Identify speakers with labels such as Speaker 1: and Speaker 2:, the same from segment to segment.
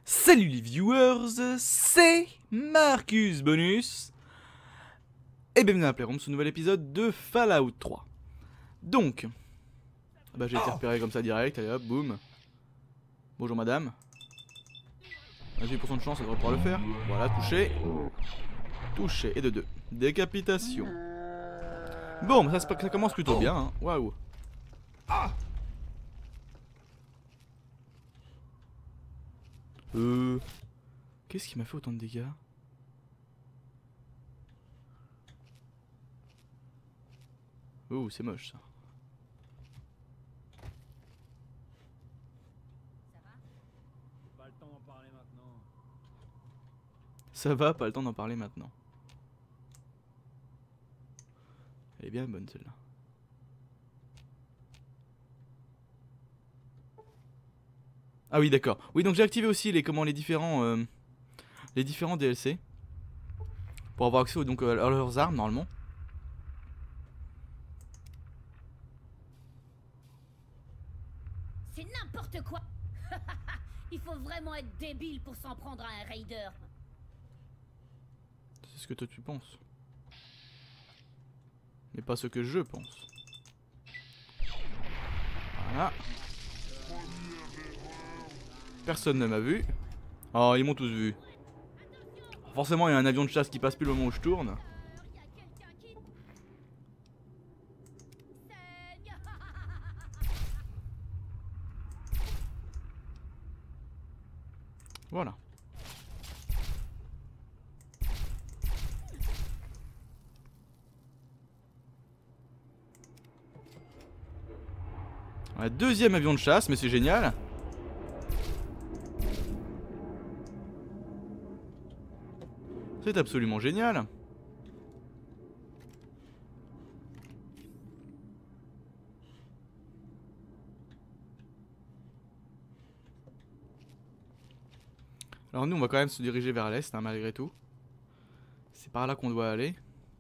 Speaker 1: Salut les viewers, c'est Marcus Bonus et bienvenue à Playroom, ce nouvel épisode de Fallout 3. Donc, j'ai été repéré comme ça direct, allez hop, boum. Bonjour madame. 28% de chance, ça devrait pouvoir le faire. Voilà, touché. Touché, et de 2. Décapitation. Bon, ça commence plutôt bien, hein. Waouh. Qu'est-ce qui m'a fait autant de dégâts? Oh, c'est moche ça.
Speaker 2: Pas le temps d'en parler maintenant.
Speaker 1: Ça va, pas le temps d'en parler maintenant. Elle est bien bonne celle-là. Ah oui, d'accord. Oui, donc j'ai activé aussi les différents DLC pour avoir accès donc à leurs armes normalement.
Speaker 3: C'est n'importe quoi. Il faut vraiment être débile pour s'en prendre à un raider.
Speaker 1: C'est ce que toi tu penses. Mais pas ce que je pense. Voilà. Personne ne m'a vu. Oh, ils m'ont tous vu. Forcément, il y a un avion de chasse qui passe plus le moment où je tourne.
Speaker 3: Y a quelqu'un qui saigne.
Speaker 1: Voilà. Un deuxième avion de chasse, mais c'est génial. C'est absolument génial. Alors nous on va quand même se diriger vers l'est hein, malgré tout. C'est par là qu'on doit aller.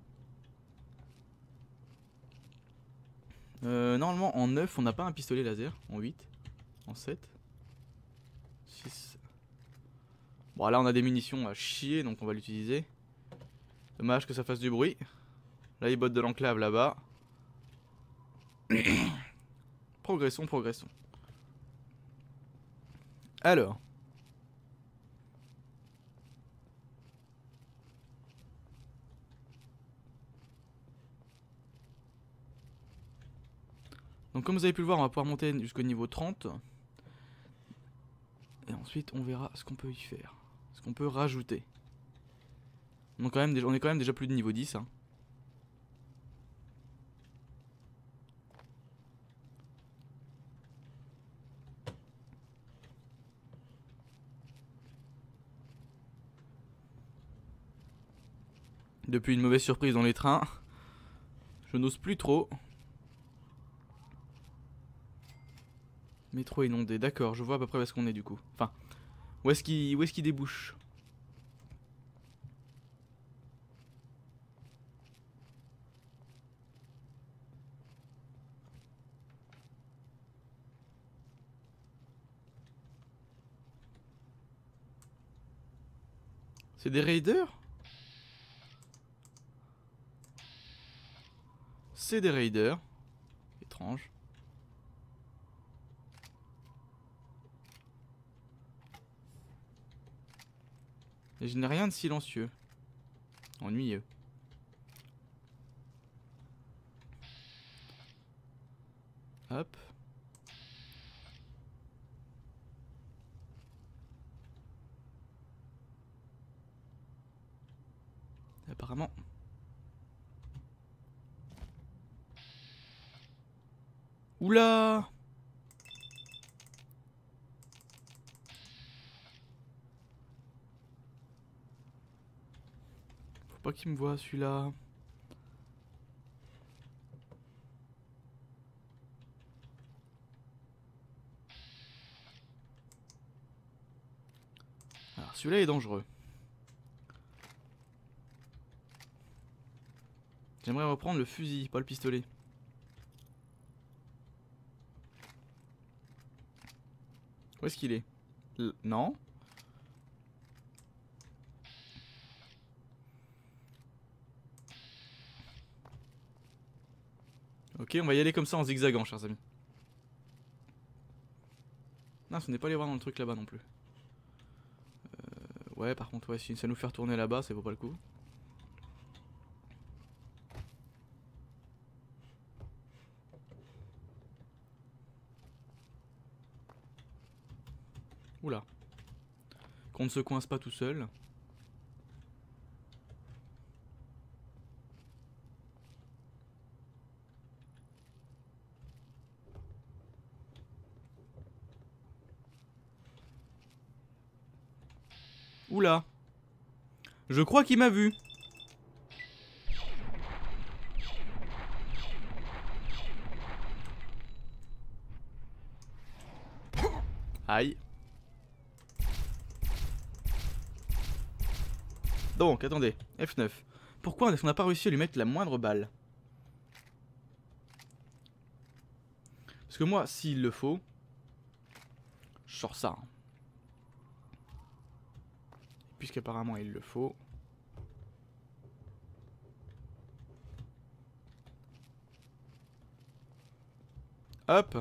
Speaker 1: Normalement en 9 on n'a pas un pistolet laser. En 8. En 7. 6. Bon là on a des munitions à chier donc on va l'utiliser. Dommage que ça fasse du bruit. Là les bottes de l'enclave là-bas. Progressons, progressons. Alors. Donc comme vous avez pu le voir on va pouvoir monter jusqu'au niveau 30. Et ensuite on verra ce qu'on peut y faire. Ce qu'on peut rajouter. Donc on est quand même déjà plus de niveau 10 hein. Depuis une mauvaise surprise dans les trains, je n'ose plus trop. Métro inondé, d'accord, je vois à peu près où est-ce qu'on est du coup. Enfin, où est-ce qu'il débouche? C'est des raiders? C'est des raiders. Étrange. Et je n'ai rien de silencieux. Ennuyeux. Hop. Apparemment. Oula! Faut pas qu'il me voie celui-là. Alors celui-là est dangereux. J'aimerais reprendre le fusil, pas le pistolet. Où est-ce qu'il est? Non. Ok, on va y aller comme ça en zigzagant, chers amis. Non, ce n'est pas aller voir dans le truc là-bas non plus. Ouais, par contre, ouais, si ça nous fait retourner là-bas, ça vaut pas le coup. Oula. Qu'on ne se coince pas tout seul. Oula. Je crois qu'il m'a vu. Aïe. Donc, attendez. F9. Pourquoi est-ce qu'on n'a pas réussi à lui mettre la moindre balle? Parce que moi, s'il le faut, je sors ça. Hein. Puisqu'apparemment il le faut. Hop.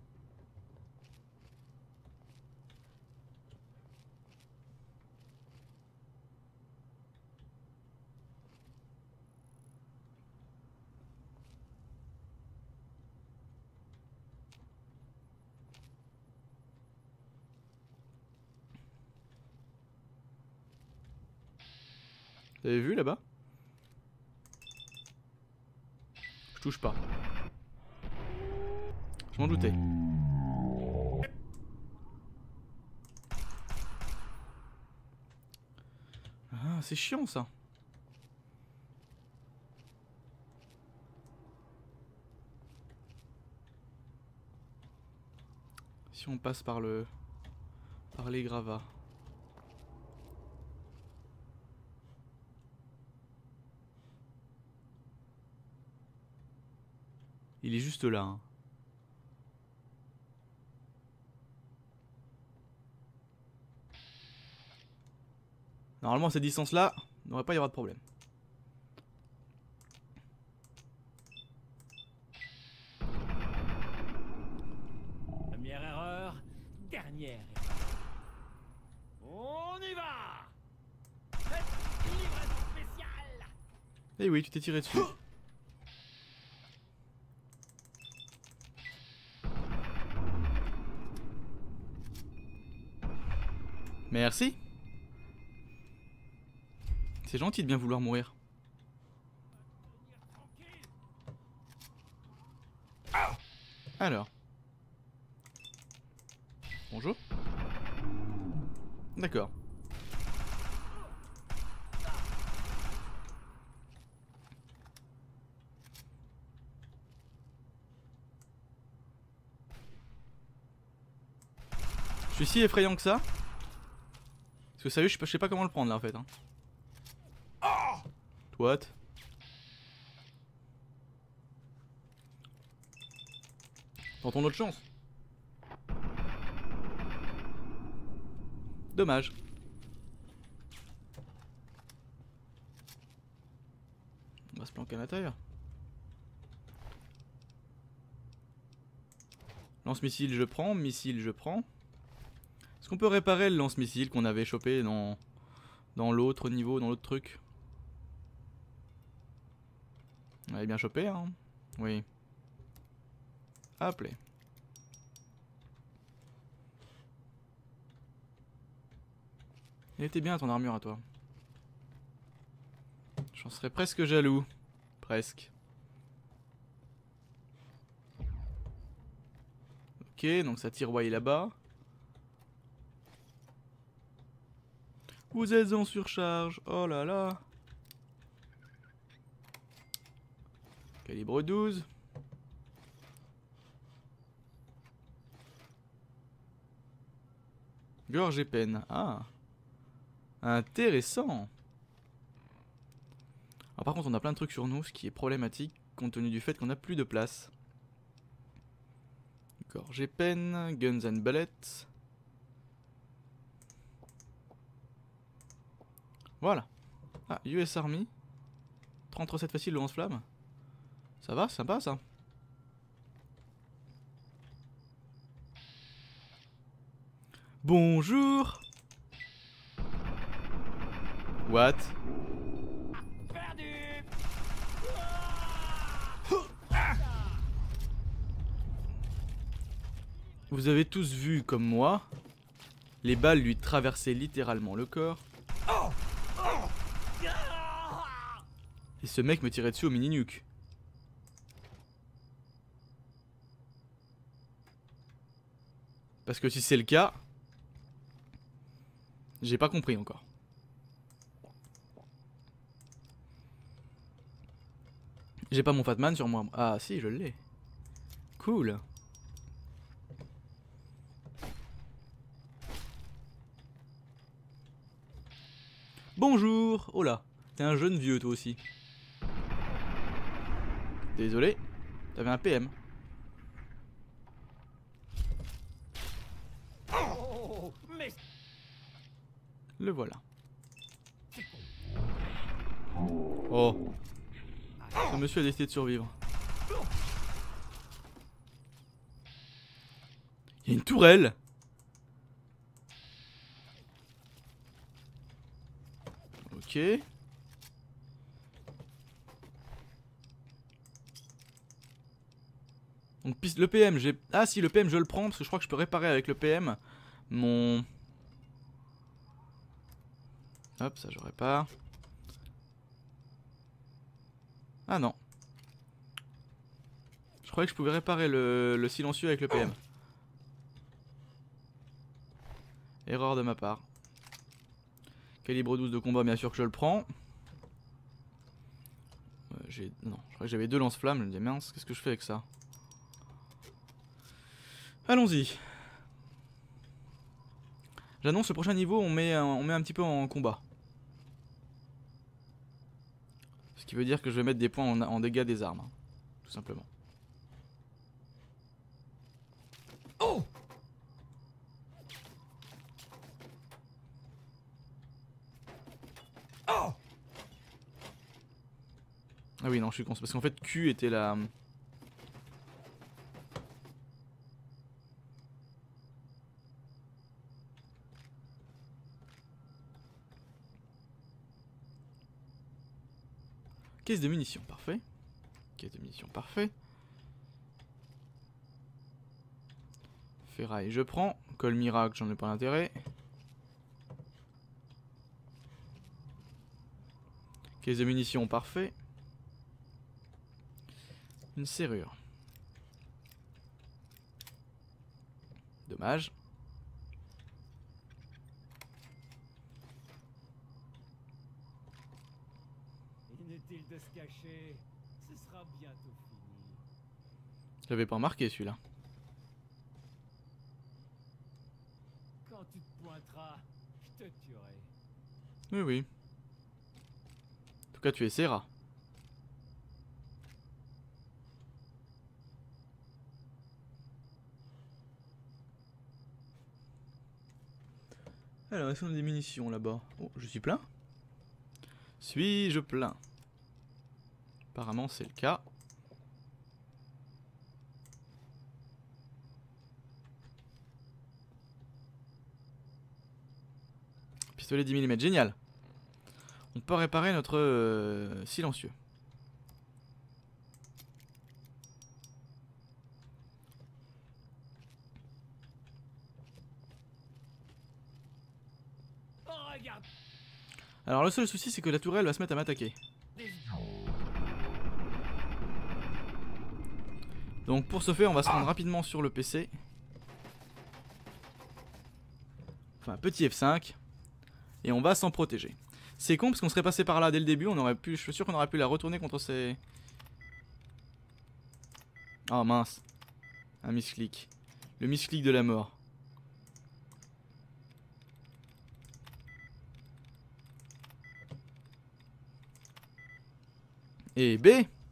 Speaker 1: Vous avez vu là-bas? Je touche pas. Je m'en doutais. Ah, c'est chiant ça. Si on passe par les gravats. Il est juste là. Hein. Normalement, à cette distance-là, il ne devrait pas y avoir de problème.
Speaker 2: Première erreur, dernière erreur. On y va. Faites livraison spéciale.
Speaker 1: Eh oui, tu t'es tiré dessus. Merci. C'est gentil de bien vouloir mourir. Alors. Bonjour. D'accord. Je suis si effrayant que ça. Parce que sérieux, je sais pas comment le prendre là en fait. Hein. What? Tentons notre chance. Dommage. On va se planquer à l'intérieur. Lance-missile, je prends. Missile, je prends. Est-ce qu'on peut réparer le lance-missile qu'on avait chopé dans l'autre niveau, dans l'autre truc? On avait bien chopé, hein? Oui. Appelez. Il était bien ton armure à toi. J'en serais presque jaloux. Presque. Ok, donc ça tiroie là-bas. Vous êtes en surcharge. Oh là là. Calibre 12. Gorge et peine. Ah. Intéressant. Alors par contre on a plein de trucs sur nous, ce qui est problématique compte tenu du fait qu'on a plus de place. Gorge et peine, guns and bullets. Voilà. Ah, US Army. 30 recettes faciles de lance-flamme. Ça va, sympa ça. Bonjour. What? Vous avez tous vu, comme moi, les balles lui traversaient littéralement le corps. Et ce mec me tirait dessus au mini-nuke. Parce que si c'est le cas, j'ai pas compris encore. J'ai pas mon Fatman sur moi. Ah si, je l'ai. Cool. Bonjour. Oh là, t'es un jeune vieux toi aussi. Désolé, t'avais un PM. Le voilà. Oh. Ce monsieur a décidé de survivre. Il y a une tourelle. Ok. Donc le PM, j'ai... Ah si, le PM je le prends parce que je crois que je peux réparer avec le PM mon... Hop, ça je répare. Ah non. Je croyais que je pouvais réparer le silencieux avec le PM. Erreur de ma part. Calibre 12 de combat, bien sûr que je le prends. Non, je crois que j'avais 2 lance-flammes. Je me dis mince, qu'est-ce que je fais avec ça? Allons-y. J'annonce le prochain niveau, on met un petit peu en combat. Ce qui veut dire que je vais mettre des points en dégâts des armes. Hein, tout simplement. Oh! Oh! Ah oui, non, je suis con. Parce qu'en fait, Q était la... Caisse de munitions, parfait. Caisse de munitions, parfait. Ferraille, je prends. Col miracle, j'en ai pas l'intérêt. Caisse de munitions, parfait. Une serrure. Dommage.
Speaker 2: Inutile de se cacher, ce sera bientôt fini.
Speaker 1: J'avais pas remarqué celui-là.
Speaker 2: Quand tu te pointeras, je te tuerai.
Speaker 1: Oui, oui. En tout cas, tu essaieras. Alors, est-ce qu'on a des munitions là-bas? Oh, je suis plein? Suis-je plein? Apparemment, c'est le cas. Pistolet 10 mm, génial. On peut réparer notre silencieux.
Speaker 2: Oh, regarde.
Speaker 1: Alors le seul souci c'est que la tourelle va se mettre à m'attaquer. Donc pour ce faire on va se rendre rapidement sur le PC. Enfin petit F5. Et on va s'en protéger. C'est con parce qu'on serait passé par là dès le début, on aurait pu, je suis sûr qu'on aurait pu la retourner contre ces... Oh mince. Un misclick. Le misclick de la mort. Et B.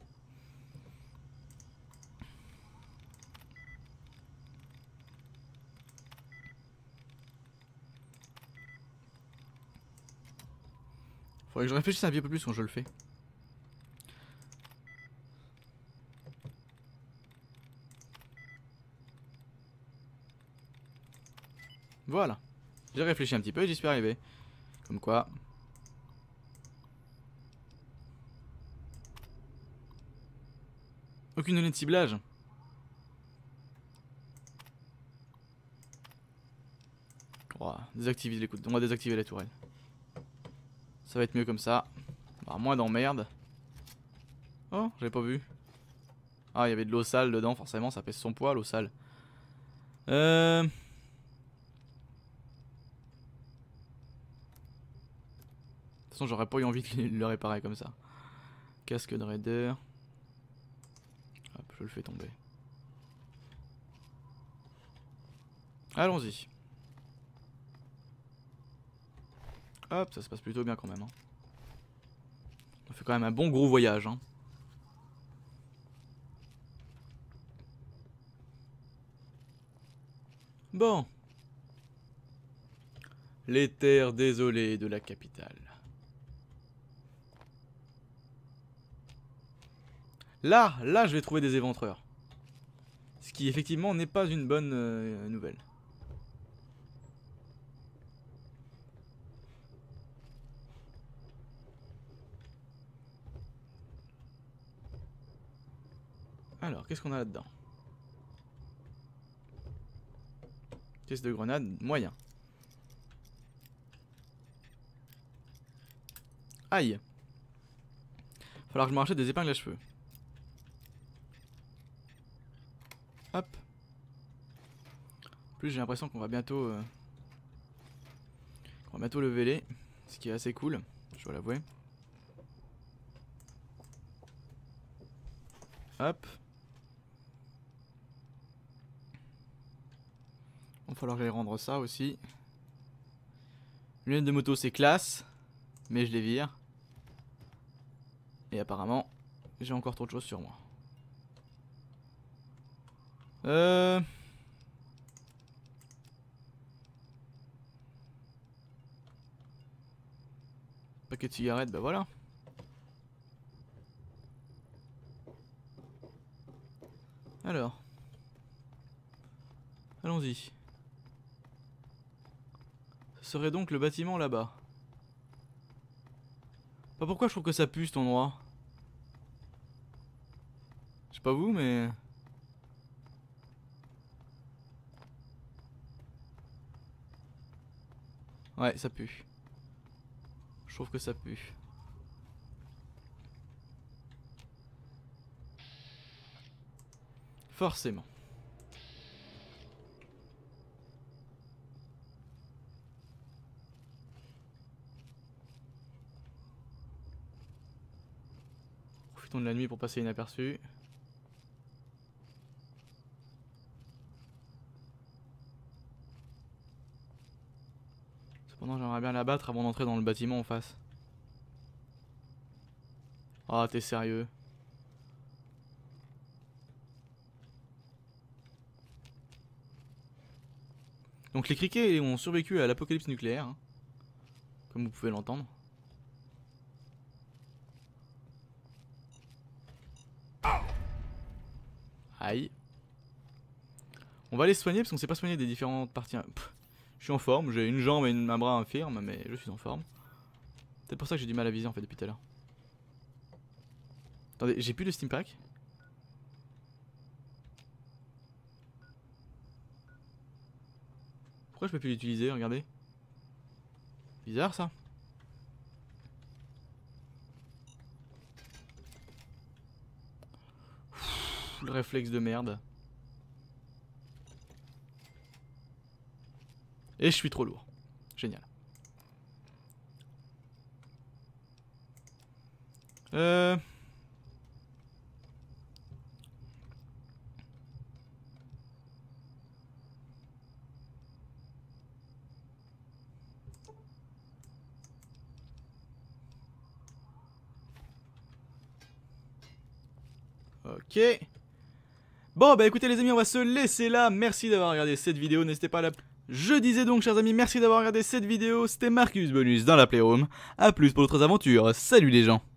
Speaker 1: Faudrait que je réfléchisse un peu plus quand je le fais. Voilà. J'ai réfléchi un petit peu et j'y suis arrivé. Comme quoi. Aucune donnée de ciblage. Oh, désactiver les coups. On va désactiver la tourelle. Ça va être mieux comme ça. Bah, moins d'emmerde. Oh, j'avais pas vu. Ah, il y avait de l'eau sale dedans, forcément, ça pèse son poids, l'eau sale. De toute façon, j'aurais pas eu envie de le réparer comme ça. Casque de raider. Hop, je le fais tomber. Allons-y. Hop, ça se passe plutôt bien quand même. Hein. On fait quand même un bon gros voyage. Hein. Bon. Les terres désolées de la capitale. Là, je vais trouver des éventreurs. Ce qui effectivement n'est pas une bonne nouvelle. Alors, qu'est-ce qu'on a là-dedans? Caisse de grenade, moyen. Aïe. Falloir que je me rachète des épingles à cheveux. Hop. En plus j'ai l'impression qu'on va bientôt leveler. Ce qui est assez cool, je dois l'avouer. Hop. Il va falloir que j'aille rendre ça aussi. Lunettes de moto c'est classe. Mais je les vire. Et apparemment j'ai encore trop de choses sur moi. Paquet de cigarettes, bah voilà. Alors. Allons-y. Ce serait donc le bâtiment là-bas. Pas pourquoi je trouve que ça pue cet endroit. Je sais pas vous, mais... Ouais, ça pue. Je trouve que ça pue. Forcément. Profitons de la nuit pour passer inaperçu. Cependant, j'aimerais bien la battre avant d'entrer dans le bâtiment en face. Ah, t'es sérieux? Donc les criquets ont survécu à l'apocalypse nucléaire, hein, comme vous pouvez l'entendre. Aïe. On va aller se soigner parce qu'on s'est pas soigné des différentes parties. Pff, je suis en forme, j'ai une jambe et un bras infirme, mais je suis en forme. C'est pour ça que j'ai du mal à viser en fait depuis tout à l'heure. Attendez, j'ai plus de steam pack. Pourquoi je peux plus l'utiliser? Regardez. Bizarre ça. Pff, le réflexe de merde. Et je suis trop lourd. Génial. Ok. Bon bah écoutez les amis, on va se laisser là. Merci d'avoir regardé cette vidéo, n'hésitez pas à la... Je disais donc chers amis, merci d'avoir regardé cette vidéo. C'était Marcus Bonus dans la Playroom. A plus pour d'autres aventures, salut les gens.